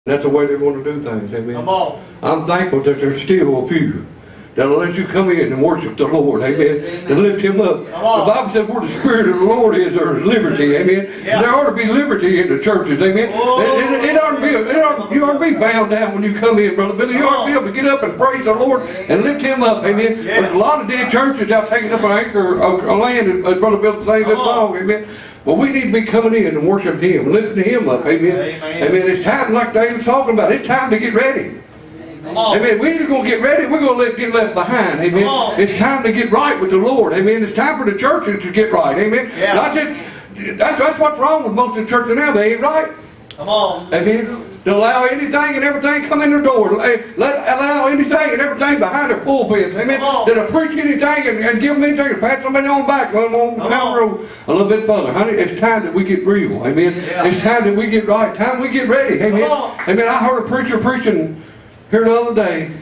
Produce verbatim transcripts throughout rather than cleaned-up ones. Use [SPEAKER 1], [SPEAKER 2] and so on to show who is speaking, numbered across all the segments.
[SPEAKER 1] That's the way they're going to do things, amen.
[SPEAKER 2] Come on.
[SPEAKER 1] I'm thankful that there's still a few that'll let you come in and worship the Lord, amen, yes, amen. And lift Him up. The Bible says where the Spirit of the Lord is, there is liberty, amen. Yeah. There ought to be liberty in the churches, amen. Oh, it, it, it ought to be, it ought, you ought to be bound down when you come in, Brother Billy. You ought to be able to get up and praise the Lord and lift Him up, amen. Yeah. There's a lot of dead churches out taking up an anchor of land, as Brother Billy saying this song, amen. Well, we need to be coming in and worshiping Him, lifting Him up, amen. Amen. Amen. It's time, like David was talking about, it's time to get ready. Amen. We ain't going to get ready. We're going to let, get left behind. Amen. It's time to get right with the Lord. Amen. It's time for the churches to get right. Amen. Yeah. Not just, that's, that's what's wrong with most of the churches now. They ain't right. Come on. Amen. To allow anything and everything come in their door. Let, allow anything and everything behind their pulpits. Amen. That'll preach anything and, and give them anything and pass somebody on back. On, on down the road a little bit further. Honey, it's time that we get real. Amen. Yeah. It's time that we get right. Time we get ready. Amen. Amen. I heard a preacher preaching here the other day,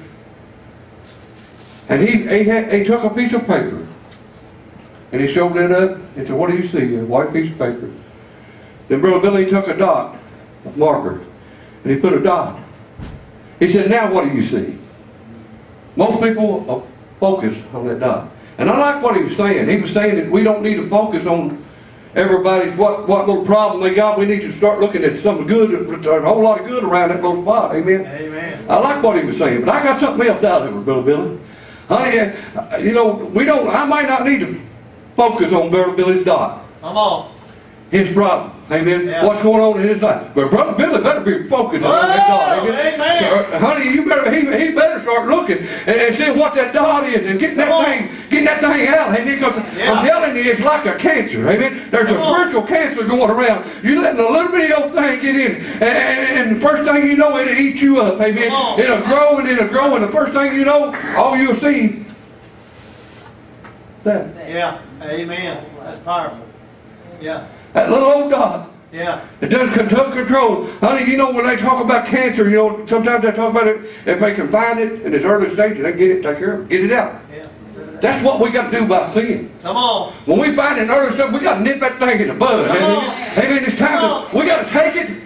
[SPEAKER 1] and he, he, had, he took a piece of paper and he showed it up and said, "What do you see?" A white piece of paper. Then Brother Billy took a dot, a marker, and he put a dot. He said, "Now what do you see?" Most people focus on that dot. And I like what he was saying. He was saying that we don't need to focus on everybody's what, what little problem they got. We need to start looking at some good, a whole lot of good around that little spot. Amen. Amen. I like what he was saying, but I got something else out of it, Brother Billy. Honey, you know, we don't. I might not need to focus on Brother Billy's dot. Come on. His problem. Amen. Yeah. What's going on in his life? But Brother Billy better be focused on oh, that dot. Amen. Amen. So, uh, honey, you better he, he better start looking and, and seeing what that dot is and getting that thing, getting that thing out. Amen. Because yeah. I'm telling you, it's like a cancer. Amen. There's Come a spiritual on. cancer going around. You're letting a little bitty old thing get in, and, and, and the first thing you know, it'll eat you up. Amen. It'll grow and it'll grow, and the first thing you know, all you'll see. That.
[SPEAKER 2] Yeah. Amen. That's powerful. Yeah.
[SPEAKER 1] That little old dot.
[SPEAKER 2] Yeah.
[SPEAKER 1] It doesn't control. Honey, you know when they talk about cancer, you know, sometimes they talk about it, if they can find it in its early stages, they get it, take care of it, get it out. Yeah. That's what we got to do about sin. Come on. When we find it in early stuff, we got to nip that thing in the bud. Come on. Amen. It's time to, we got to take it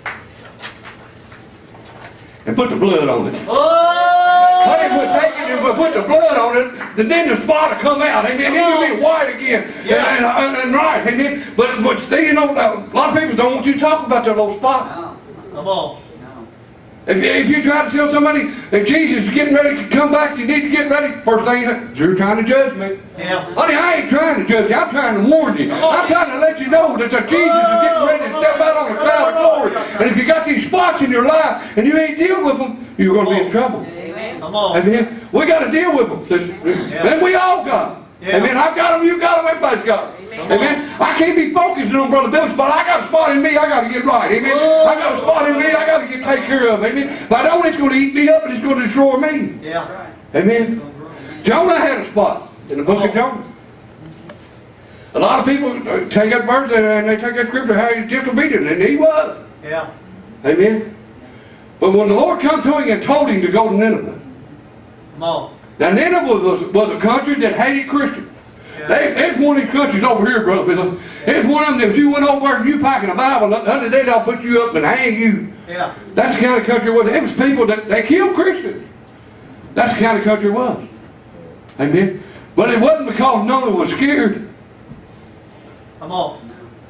[SPEAKER 1] and put the blood on it. Oh! Honey, we'll take it and we'll put the blood on it, then the spot will come out. Amen. Then you'll be white again. Yeah. And, and, and right. Amen. But, but see, you know, a lot of people don't want you to talk about their little spots. No. Come on. If, if you try to tell somebody that Jesus is getting ready to come back, you need to get ready. First thing, you're trying to judge me. Yeah. Honey, I ain't trying to judge you. I'm trying to warn you. I'm trying to let you know that the Jesus is getting ready to step out on the cloud of glory. And if you got these spots in your life and you ain't dealing with them, you're going to be in trouble. Amen. Come on. Amen. We got to deal with them, sister. Yeah. And we all got them. Yeah. Amen. I've got them. You got them. Everybody's got them. Amen. Amen. I can't be focusing on Brother Billy's spot. I got a spot in me. I got to get right. Amen. Whoa. I got a spot in me. I got to get taken care of. Amen. If I don't, it's going to eat me up and it's going to destroy me. Yeah. Amen. Jonah had a spot in the book of Jonah. A lot of people take that verse and they take that scripture how he's disobedient, and he was. Yeah. Amen. But when the Lord come to him and told him to go to Nineveh. Come on. Now Nineveh was, was a country that hated Christians. Yeah. They, there's one of these countries over here, Brother Billy. There's one of them that if you went over there and you packing a Bible, the other day they'll put you up and hang you. Yeah. That's the kind of country it was. It was people that they killed Christians. That's the kind of country it was. Amen. But it wasn't because Jonah was scared. Come on.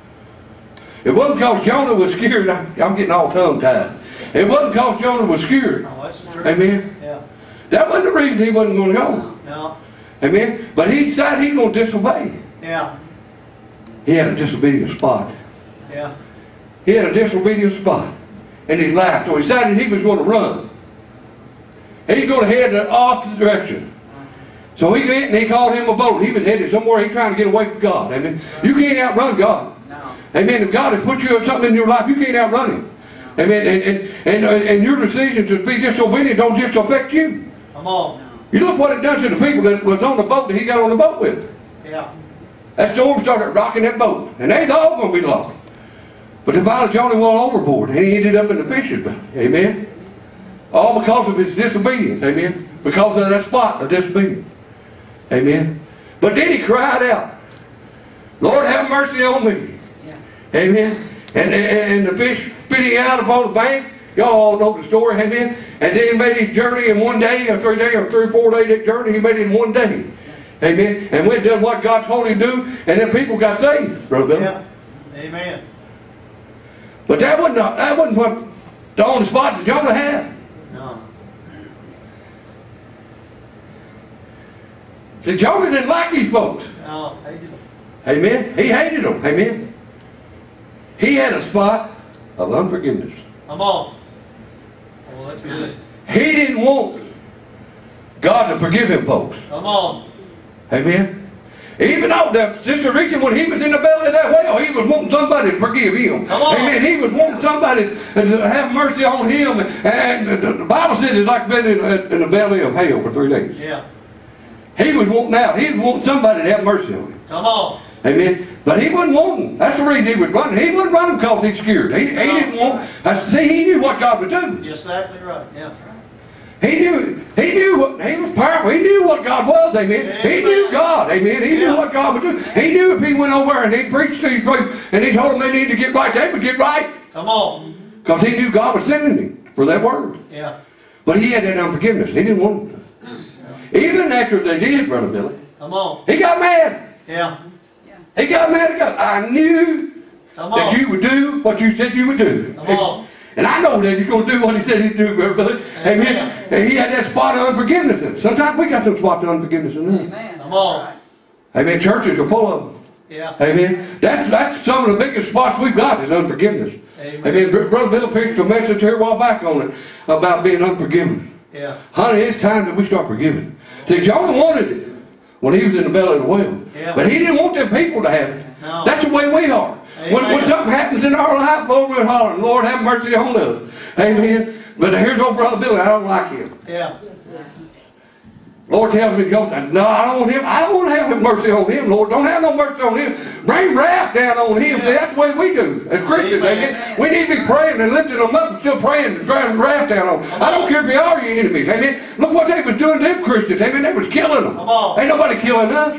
[SPEAKER 1] It wasn't because Jonah was scared. I'm, I'm getting all tongue-tied. It wasn't because Jonah was scared. Oh, that's true. Amen. Yeah. That wasn't the reason he wasn't going to go. No. Amen. But he decided he's going to disobey. Yeah. He had a disobedient spot. Yeah. He had a disobedient spot in his life. So he decided he was going to run. He's going to head in the opposite direction. So he went and he called him a boat. He was headed somewhere. He's trying to get away from God. Amen. You can't outrun God. No. Amen. If God has put you in something in your life, you can't outrun Him. No. Amen. And, and, and, and your decision to be disobedient don't just affect you. Come on. You look what it done to the people that was on the boat that he got on the boat with. Yeah. That storm started rocking that boat. And they thought going to be lost. But the Bible Jonah went overboard. And he ended up in the fish's belly. Amen. All because of his disobedience. Amen. Because of that spot of disobedience. Amen. But then he cried out, Lord, have mercy on me. Yeah. Amen. And, and, and the fish spitting out upon the bank, Y'all all know the story, amen? And then he made his journey in one day, or three day, or three or four day journey, he made it in one day. Amen? And went and done what God told him to do, and then people got saved, Brother Billy.
[SPEAKER 2] Yeah. Amen.
[SPEAKER 1] But that wasn't, that wasn't what the only spot that Jonah had.
[SPEAKER 2] No.
[SPEAKER 1] See, Jonah didn't like these folks.
[SPEAKER 2] No, hated them.
[SPEAKER 1] Amen? He hated them. Amen? He had a spot of unforgiveness.
[SPEAKER 2] Come on. Oh, that's good.
[SPEAKER 1] He didn't want God to forgive him, folks.
[SPEAKER 2] Come on.
[SPEAKER 1] Amen? Even though that Sister Reason, when he was in the belly of that whale, he was wanting somebody to forgive him.
[SPEAKER 2] Come on.
[SPEAKER 1] Amen. He was wanting somebody to have mercy on him. And the Bible says it's like being in, in the belly of hell for three days.
[SPEAKER 2] Yeah.
[SPEAKER 1] He was wanting out. He was wanting somebody to have mercy on him.
[SPEAKER 2] Come on.
[SPEAKER 1] Amen. But he wasn't wanting. That's the reason he was running. He wasn't running because he's scared. He, he didn't want. I see, he knew what God would do.
[SPEAKER 2] You're exactly right. Yeah.
[SPEAKER 1] He knew. He knew what he was powerful. He knew what God was. Amen.
[SPEAKER 2] Amen.
[SPEAKER 1] He knew God. Amen. He
[SPEAKER 2] Yeah.
[SPEAKER 1] knew what God would do. He knew if he went over and he preached to these folks and he told them they needed to get right, they would get right.
[SPEAKER 2] Come on.
[SPEAKER 1] Because he knew God was sending him for that word.
[SPEAKER 2] Yeah.
[SPEAKER 1] But he had that unforgiveness. He didn't want them to. Even after they did, Brother Billy,
[SPEAKER 2] Come on.
[SPEAKER 1] he got mad.
[SPEAKER 2] Yeah.
[SPEAKER 1] He got mad at God. I knew
[SPEAKER 2] Come
[SPEAKER 1] that
[SPEAKER 2] on.
[SPEAKER 1] you would do what you said you would do.
[SPEAKER 2] Come on.
[SPEAKER 1] And I know that you're going to do what he said he'd do, Brother Billy. Amen.
[SPEAKER 2] Amen.
[SPEAKER 1] And he had that spot of unforgiveness in it. Sometimes we got some spots of unforgiveness in us.
[SPEAKER 3] Amen.
[SPEAKER 2] Come on.
[SPEAKER 1] Amen. Churches are full of them.
[SPEAKER 2] Yeah.
[SPEAKER 1] Amen. That's that's some of the biggest spots we've got is unforgiveness.
[SPEAKER 2] Amen.
[SPEAKER 1] Amen. Br- Brother Bill preached a message here a while back on it about being unforgiven.
[SPEAKER 2] Yeah.
[SPEAKER 1] Honey, it's time that we start forgiving. See, Jonah wanted it when he was in the belly of the whale.
[SPEAKER 2] Yeah.
[SPEAKER 1] But he didn't want them people to have it.
[SPEAKER 2] No.
[SPEAKER 1] That's the way we are. When, when
[SPEAKER 2] Amen.
[SPEAKER 1] something happens in our life, Lord, we're hollering, Lord, have mercy on us. Amen. But here's old Brother Billy. I don't like him.
[SPEAKER 2] Yeah.
[SPEAKER 1] Lord tells me to go. No, I don't want him. I don't want to have mercy on him, Lord. Don't have no mercy on him. Bring wrath down on him. See, that's the way we do as Christians.
[SPEAKER 2] Amen.
[SPEAKER 1] Amen. We need to be praying and lifting them up and still praying and driving wrath down on them. I don't care if they are your enemies. Amen. Look what they was doing to them Christians. Amen. They was killing them.
[SPEAKER 2] Come on.
[SPEAKER 1] Ain't nobody killing us.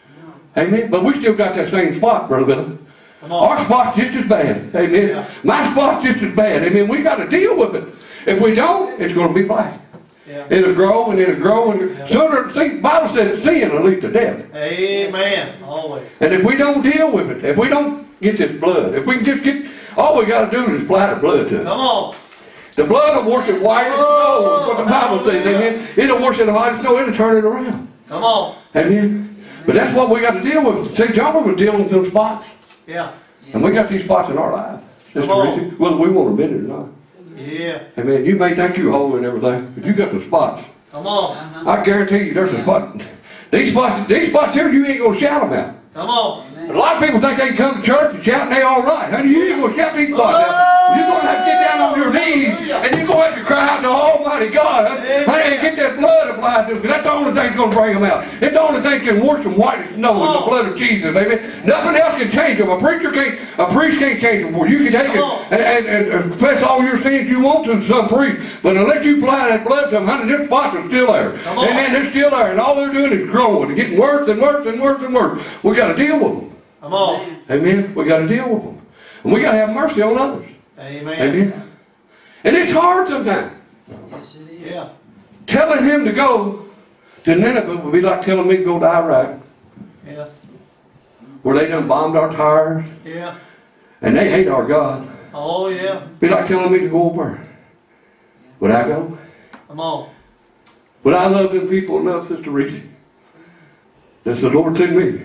[SPEAKER 1] Amen. But we still got that same spot, Brother Billy.
[SPEAKER 2] Come on.
[SPEAKER 1] Our spot's just as bad. Amen.
[SPEAKER 2] Yeah.
[SPEAKER 1] My spot's just as bad. Amen. We got to deal with it. If we don't, it's going to be flat.
[SPEAKER 2] Yeah.
[SPEAKER 1] It'll grow and it'll grow and
[SPEAKER 2] Yeah.
[SPEAKER 1] sooner. See, the Bible said sin will lead to death.
[SPEAKER 2] Amen. Always.
[SPEAKER 1] And if we don't deal with it, if we don't get this blood, if we can just get, all we got to do is apply the blood to it.
[SPEAKER 2] Come on.
[SPEAKER 1] The blood will wash it white as snow. That's what the Bible says. Amen. It'll wash it white as snow. It'll turn it around.
[SPEAKER 2] Come on.
[SPEAKER 1] Amen. But that's what we got to deal with. See, Jonah was dealing with some spots.
[SPEAKER 2] Yeah.
[SPEAKER 1] And we got these spots in our life. Sister
[SPEAKER 2] Come on.
[SPEAKER 1] Richie, whether we want to admit it or not.
[SPEAKER 2] Yeah.
[SPEAKER 1] Amen. You may think you're holy and everything, but you got some spots.
[SPEAKER 2] Come on.
[SPEAKER 1] I guarantee you there's a spot. These spots, these spots here, you ain't going to shout them out.
[SPEAKER 2] Come on.
[SPEAKER 1] A lot of people think they can come to church and shout and they all right. Honey, you ain't going to shout these spots out. You're going to have to get down on your knees and you're going to have to cry out to Almighty God. Honey, honey, and get that blood applied to them, because that's the only thing that's going to bring them out. It's the only thing that can wash them white as snow is the blood of Jesus. Amen. Nothing else can change them. A preacher can't, a priest can't change them for you. You can take it and, and, and confess all your sins you want to some priest. But unless you apply that blood to them, honey, their spots are still there. Amen. They're still there. And all they're doing is growing and getting worse and worse and worse and worse. We got to deal with them.
[SPEAKER 2] Come on.
[SPEAKER 1] Amen. We got to deal with them. And we got to have mercy on others.
[SPEAKER 2] Amen.
[SPEAKER 1] Amen. And it's hard sometimes.
[SPEAKER 3] Yes, it is.
[SPEAKER 2] Yeah.
[SPEAKER 1] Telling him to go to Nineveh would be like telling me to go to Iraq,
[SPEAKER 2] Yeah.
[SPEAKER 1] where they done bombed our tires,
[SPEAKER 2] Yeah.
[SPEAKER 1] and they hate our God.
[SPEAKER 2] Oh, yeah.
[SPEAKER 1] Be like telling me to go over. Would I go?
[SPEAKER 2] Come on.
[SPEAKER 1] Would I love them people enough, Sister Reese? That's the Lord sent me.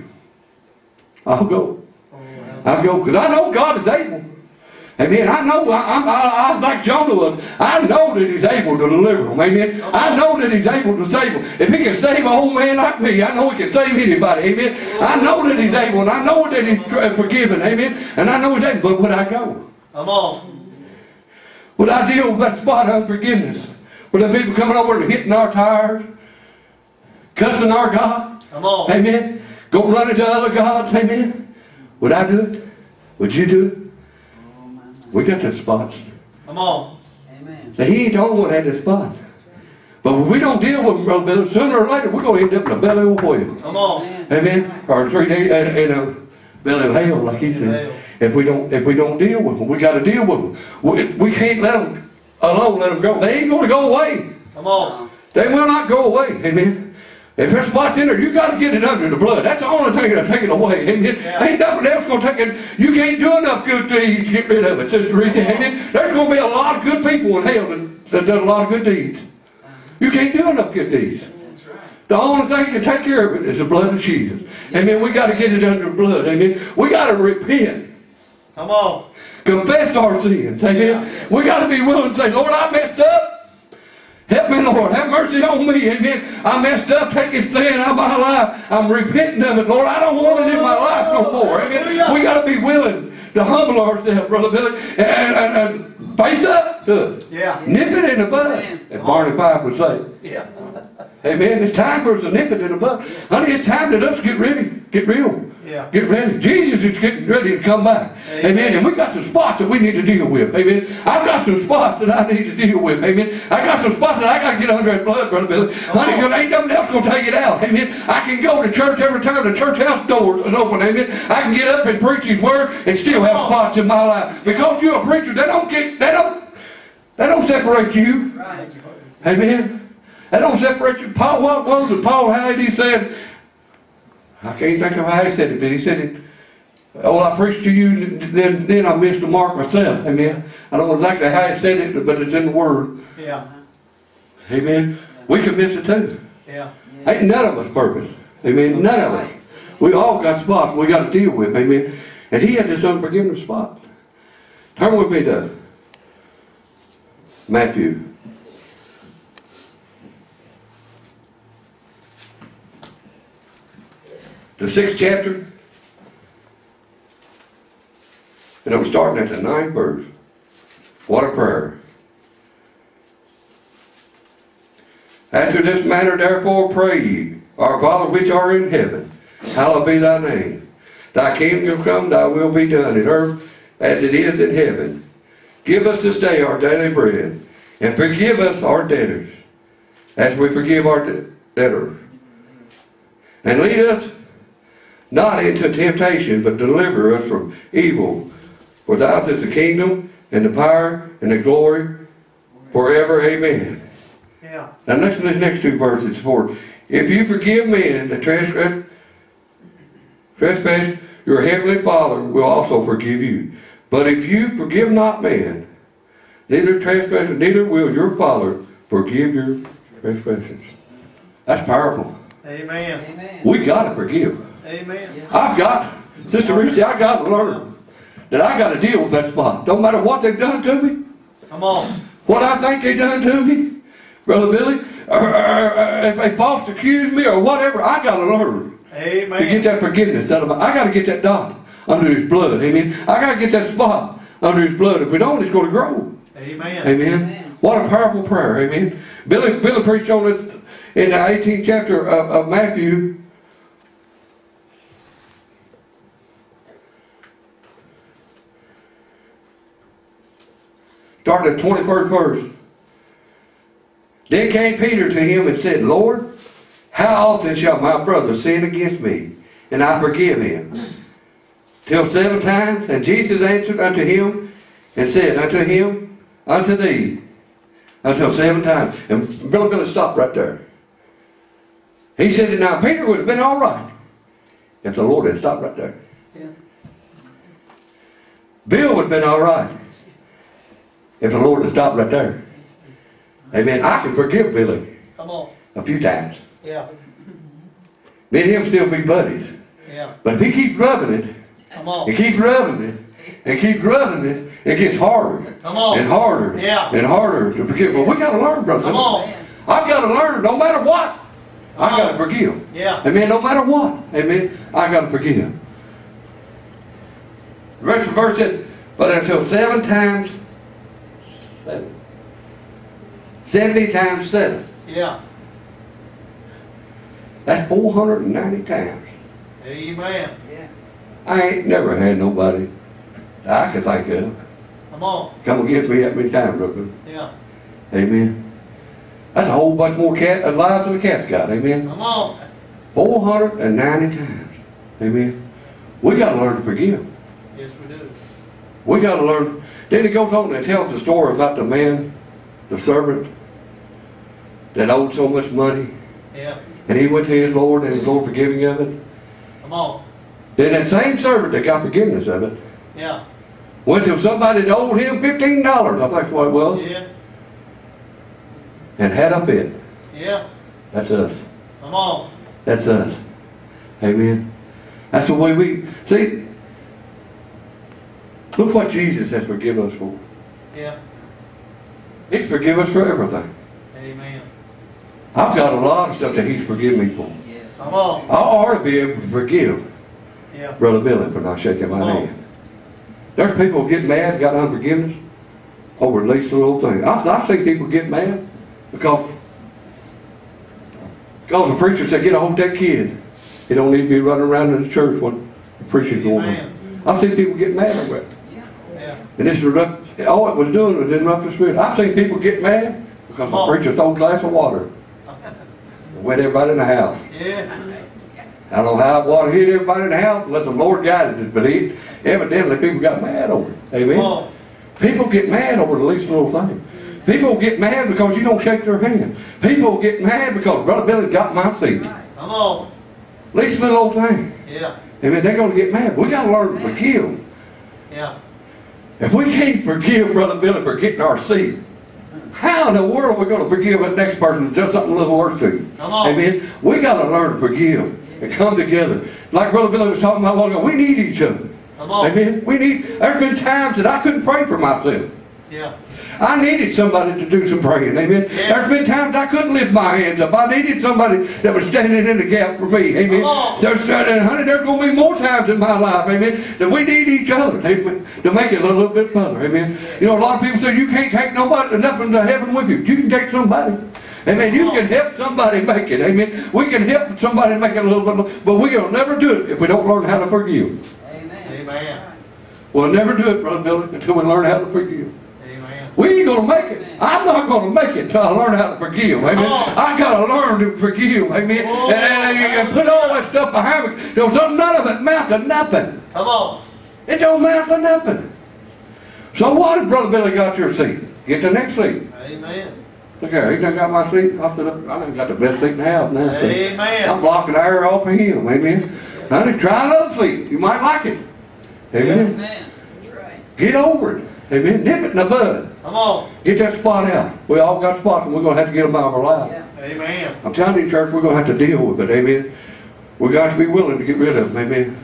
[SPEAKER 1] I'll go.
[SPEAKER 2] Oh,
[SPEAKER 1] I'll go, because I know God is able. Amen. I know, I, I, I, I like Jonah was, I know that he's able to deliver them. Amen. I know that he's able to save them. If he can save an old man like me, I know he can save anybody. Amen. I know that he's able, and I know that he's forgiven. Amen. And I know he's able, but would I go?
[SPEAKER 2] Come on.
[SPEAKER 1] Would I deal with that spot of unforgiveness? Where the people coming over and hitting our tires, cussing our God?
[SPEAKER 2] Come on.
[SPEAKER 1] Amen. Go running to other gods. Amen. Would I do it? Would you do it? We got the spots.
[SPEAKER 2] Come on.
[SPEAKER 3] Amen.
[SPEAKER 1] Now, he ain't the only one that had the spot. But if we don't deal with them, Brother Billy, sooner or later, we're going to end up in the belly of a whale.
[SPEAKER 2] Come on.
[SPEAKER 1] Amen. Or three days in, in a belly of hell, like he said. If we don't, if we don't deal with them, we got to deal with them. We, we can't let them alone, let them go. They ain't going to go away.
[SPEAKER 2] Come on.
[SPEAKER 1] They will not go away. Amen. If there's spots in there, you got to get it under the blood. That's the only thing that'll take it away. Amen.
[SPEAKER 2] Yeah.
[SPEAKER 1] Ain't nothing else going to take it. You can't do enough good deeds to get rid of it, Sister Rita. Amen. There's going to be a lot of good people in hell that, that done a lot of good deeds. You can't do enough good deeds. The only thing to take care of it is the blood of Jesus. Amen. We got to get it under the blood. Amen. We got to repent.
[SPEAKER 2] Come on.
[SPEAKER 1] Confess our sins. Amen.
[SPEAKER 2] Yeah.
[SPEAKER 1] We got to be willing to say, Lord, I messed up. Help me, Lord. Have mercy on me. Amen. I messed up. Take His sin out of my life. I'm repenting of it, Lord. I don't want it in my life no more. Amen. We got to be willing to humble ourselves, Brother Billy, and, and, and face up to it.
[SPEAKER 2] Yeah.
[SPEAKER 1] Nip it in the bud, as Barney Fife would say.
[SPEAKER 2] Yeah.
[SPEAKER 1] Amen. It's time for us to nip it in the bud. Honey, it's time that us get ready. Get real.
[SPEAKER 2] Yeah.
[SPEAKER 1] Get ready. Jesus is getting ready to come back. Amen. Amen. And we got some spots that we need to deal with. Amen. I've got some spots that I need to deal with. Amen. I got some spots that I got to get under that blood, Brother Billy. Honey, because ain't nothing else going to take it out. Amen. I can go to church every time the church house doors is open. Amen. I can get up and preach His word and still have spots in my life. Because you're a preacher, they don't get, they don't, they don't separate you.
[SPEAKER 3] Right.
[SPEAKER 1] Amen. They don't separate you. Paul, what was it? Paul, how he said, I can't think of how he said it, but he said it, oh, I preached to you, then, then I missed the mark myself. Amen. I don't know exactly how he said it, but it's in the Word.
[SPEAKER 2] Yeah.
[SPEAKER 1] Amen. We can miss it too.
[SPEAKER 2] Yeah.
[SPEAKER 1] Ain't none of us perfect. Amen. None of us. We all got spots we got to deal with. Amen. And he had this unforgiveness spot. Turn with me to Matthew. The sixth chapter. And I'm starting at the ninth verse. What a prayer. After this manner therefore pray ye, Our Father which art in heaven, hallowed be thy name. Thy kingdom come, thy will be done in earth as it is in heaven. Give us this day our daily bread, and forgive us our debtors, as we forgive our de debtors. And lead us not into temptation, but deliver us from evil. For thine is the kingdom, and the power, and the glory, forever. Amen.
[SPEAKER 2] Yeah.
[SPEAKER 1] Now listen to the next two verses. For if you forgive men that transgress, trespass, your heavenly Father will also forgive you. But if you forgive not man, neither trespass, neither will your Father forgive your trespasses. That's powerful.
[SPEAKER 2] Amen.
[SPEAKER 3] Amen.
[SPEAKER 1] We got to forgive.
[SPEAKER 2] Amen.
[SPEAKER 1] I've got, Sister Reese, I got to learn that I got to deal with that spot. Don't matter what they've done to me,
[SPEAKER 2] Come on.
[SPEAKER 1] what I think they done to me, Brother Billy, or, or, or if they false accuse me or whatever, I got to learn
[SPEAKER 2] Amen.
[SPEAKER 1] to get that forgiveness out of my. I got to get that dot under His blood. Amen. I got to get that spot under His blood. If we don't, it's going to grow.
[SPEAKER 2] Amen.
[SPEAKER 1] Amen.
[SPEAKER 3] Amen.
[SPEAKER 1] What a powerful prayer. Amen. Billy, Billy preached on this in the eighteenth chapter of, of Matthew. Starting at the twenty-first verse. Then came Peter to him and said, Lord, how often shall my brother sin against me, and I forgive him? Till seven times? And Jesus answered unto him and said unto him, unto thee, until seven times. And Billy Billy stopped right there. He said that now Peter would have been all right if the Lord had stopped right there.
[SPEAKER 3] Yeah.
[SPEAKER 1] Bill would have been all right if the Lord had stopped right there. Amen. I can forgive Billy
[SPEAKER 2] Come on.
[SPEAKER 1] a few times.
[SPEAKER 2] Yeah.
[SPEAKER 1] Me and him still be buddies.
[SPEAKER 2] Yeah.
[SPEAKER 1] But if he keeps rubbing it,
[SPEAKER 2] Come on.
[SPEAKER 1] and keeps rubbing it, and keeps rubbing it, it gets harder.
[SPEAKER 2] Come on.
[SPEAKER 1] And harder.
[SPEAKER 2] Yeah.
[SPEAKER 1] And harder to forgive. But we got to learn, brother.
[SPEAKER 2] Come on.
[SPEAKER 1] I've got to learn no matter what. I
[SPEAKER 2] Come
[SPEAKER 1] got to
[SPEAKER 2] on.
[SPEAKER 1] forgive.
[SPEAKER 2] Yeah.
[SPEAKER 1] Amen. No matter what. Amen. I got to forgive. The rest of the verse said, but until seven times seven. Seventy times seven.
[SPEAKER 2] Yeah.
[SPEAKER 1] That's four hundred ninety times.
[SPEAKER 2] Amen.
[SPEAKER 3] Yeah.
[SPEAKER 1] I ain't never had nobody that I could think of
[SPEAKER 2] Come on.
[SPEAKER 1] come against me that many times, brother.
[SPEAKER 2] Yeah.
[SPEAKER 1] Amen. That's a whole bunch more cat lives than a cat's got. Amen.
[SPEAKER 2] Come on.
[SPEAKER 1] four hundred ninety times. Amen. We got to learn to forgive.
[SPEAKER 2] Yes, we do.
[SPEAKER 1] We got to learn. Then it goes on and tells the story about the man the servant that owed so much money,
[SPEAKER 2] Yeah.
[SPEAKER 1] and he went to his Lord, and his Lord forgave him of it.
[SPEAKER 2] Come on.
[SPEAKER 1] Then that same servant that got forgiveness of it
[SPEAKER 2] Yeah.
[SPEAKER 1] went to somebody that owed him fifteen dollars, I think what it was,
[SPEAKER 2] Yeah.
[SPEAKER 1] and had a fit.
[SPEAKER 2] Yeah.
[SPEAKER 1] That's us.
[SPEAKER 2] Come on.
[SPEAKER 1] That's us. Amen. That's the way we, see, look what Jesus has forgiven us for.
[SPEAKER 2] Yeah.
[SPEAKER 1] He's forgiven us for everything.
[SPEAKER 2] Amen.
[SPEAKER 1] I've got a lot of stuff that He's forgiven me for.
[SPEAKER 3] Yes.
[SPEAKER 2] Come on.
[SPEAKER 1] I ought to be able to forgive
[SPEAKER 2] Yeah.
[SPEAKER 1] Brother Billy for not shaking my
[SPEAKER 2] Oh.
[SPEAKER 1] hand. There's people who get mad, got unforgiveness over at least a little thing. I've, I've seen people get mad because, because the preacher said, get a hold of that kid. He don't need to be running around in the church when the preacher's going on.
[SPEAKER 2] Amen.
[SPEAKER 1] I've seen people get mad over it.
[SPEAKER 2] Yeah.
[SPEAKER 1] And this was, all it was doing was interrupt the spirit. I've seen people get mad because the
[SPEAKER 2] Oh.
[SPEAKER 1] preacher threw a glass of water and wet everybody in the house.
[SPEAKER 2] Yeah.
[SPEAKER 1] I don't know how water hit everybody in the house unless the Lord guided it, but he, evidently people got mad over it. Amen?
[SPEAKER 2] Come on.
[SPEAKER 1] People get mad over the least little thing. People get mad because you don't shake their hand. People get mad because Brother Billy got my seat.
[SPEAKER 2] Come on.
[SPEAKER 1] Least little old thing.
[SPEAKER 2] Yeah.
[SPEAKER 1] Amen. They're going to get mad. We got to learn to forgive.
[SPEAKER 2] Yeah.
[SPEAKER 1] If we can't forgive Brother Billy for getting our seat, how in the world are we going to forgive the next person that does something a little worse to you?
[SPEAKER 2] Come on.
[SPEAKER 1] Amen. We got to learn to forgive and come together. Like Brother Billy was talking about a while ago, we need each other.
[SPEAKER 2] Come on.
[SPEAKER 1] Amen. We need. There's been times that I couldn't pray for myself.
[SPEAKER 2] Yeah.
[SPEAKER 1] I needed somebody to do some praying. Amen.
[SPEAKER 2] Yeah.
[SPEAKER 1] There's been times I couldn't lift my hands up. I needed somebody that was standing in the gap for me. Amen.
[SPEAKER 2] Come on.
[SPEAKER 1] There's, and honey, there's going to be more times in my life. Amen. That we need each other. Amen. To make it a little bit better. Amen. You know, a lot of people say you can't take nobody, nothing to heaven with you. You can take somebody. Amen. You can help somebody make it. Amen. We can help somebody make it a little bit, but we'll never do it if we don't learn how to forgive.
[SPEAKER 3] Amen.
[SPEAKER 2] Amen.
[SPEAKER 1] We'll never do it, Brother Billy, until we learn how to forgive.
[SPEAKER 2] Amen.
[SPEAKER 1] We ain't going to make it. I'm not going to make it until I learn how to forgive. Amen.
[SPEAKER 2] Oh.
[SPEAKER 1] I got to learn to forgive. Amen.
[SPEAKER 2] Oh.
[SPEAKER 1] And, and, and put all that stuff behind me. There's none of it amount to nothing.
[SPEAKER 2] Come on.
[SPEAKER 1] It don't amount to nothing. So what if Brother Billy got your seat? Get the next seat.
[SPEAKER 2] Amen.
[SPEAKER 1] Look here, he done got my seat. I said, I done got the best seat in the house now. So
[SPEAKER 2] Amen.
[SPEAKER 1] I'm blocking the air off of him. Amen. Now try another seat. You might like it. Amen.
[SPEAKER 3] Amen. That's right.
[SPEAKER 1] Get over it. Amen. Nip it in the bud.
[SPEAKER 2] Come on.
[SPEAKER 1] Get that spot out. We all got spots and we're going to have to get them out of our life.
[SPEAKER 3] Yeah.
[SPEAKER 2] Amen.
[SPEAKER 1] I'm telling you, church, we're going to have to deal with it. Amen. We got to be willing to get rid of them. Amen.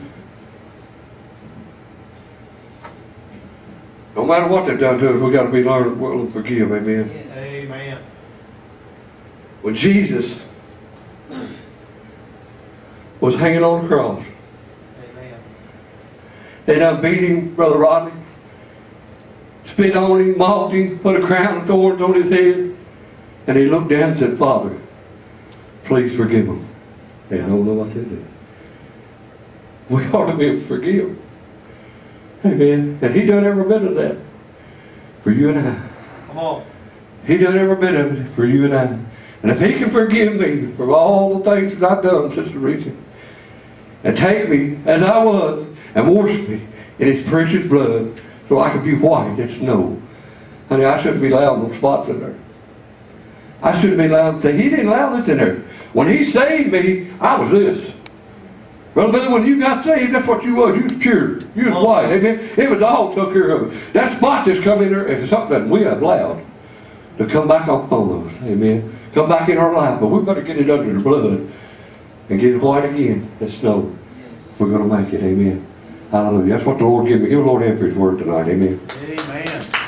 [SPEAKER 1] No matter what they've done to us, we got to be learning, willing to forgive. Amen.
[SPEAKER 3] Yes.
[SPEAKER 2] Amen.
[SPEAKER 1] When Jesus was hanging on the cross,
[SPEAKER 2] Amen.
[SPEAKER 1] they done beat him, Brother Rodney, spit on him, mocked him, put a crown of thorns on his head, and he looked down and said, Father, please forgive them. They don't know what to do. We ought to be able to forgive. Amen. And he done every bit of that for you and I.
[SPEAKER 2] Come on.
[SPEAKER 1] He done every bit of it for you and I. And if he can forgive me for all the things that I've done, Sister Rita, and take me as I was and wash me in his precious blood so I can be white as snow. Honey, I shouldn't be allowing no spots in there. I shouldn't be allowed to say, he didn't allow this in there. When he saved me, I was this. Brother Billy, when you got saved, that's what you was. You was pure. You was white. Amen. It was all took care of it. That spot that's come in there, if something that we have allowed to come back off on us. Amen. Come back in our life. But we better get it under the blood and get it white again as snow.
[SPEAKER 3] Yes.
[SPEAKER 1] If we're going to make it. Amen. Hallelujah. That's what the Lord gave me. Give the Lord in for his word tonight. Amen.
[SPEAKER 2] Amen.